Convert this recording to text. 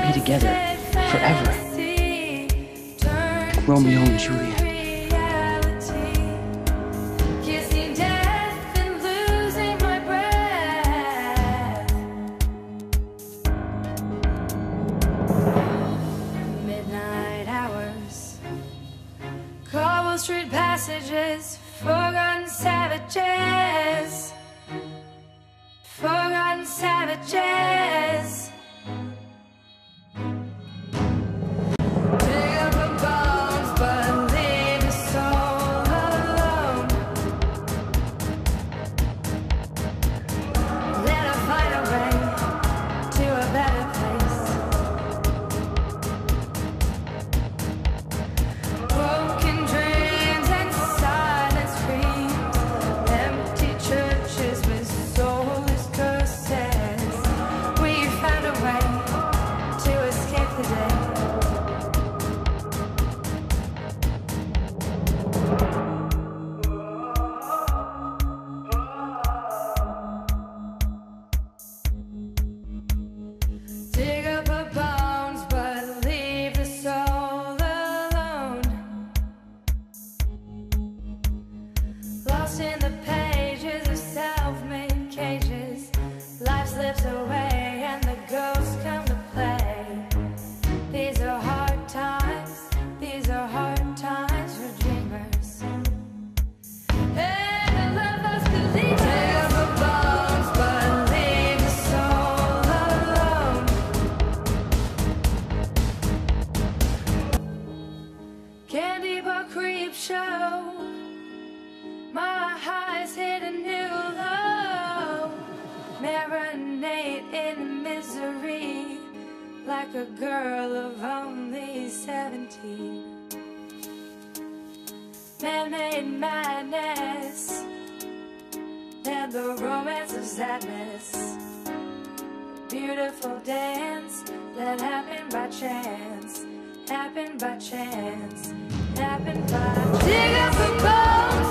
be together forever. Romeo and Juliet. Cobble street passages, forgotten savages, forgotten savages. Dig up the bones, but leave the soul alone. Let her find her way to a better place. Broken dreams and silent screams, empty churches with soulless curses. We found a way to escape the day. Dig up her bones, but leave the soul alone. Lost in the pages of self-made cages, life slips away and the ghosts come to play. These are hard times, these are hard times for dreamers. And the lovers believe dig up her bones, but leave the soul alone. Candy bar creep show, my highs hit a new low. Marinate in misery like a girl of only 17. Man-made madness and the romance of sadness. Beautiful dance that happened by chance, happened by chance, happened by chance. Dig up a bone.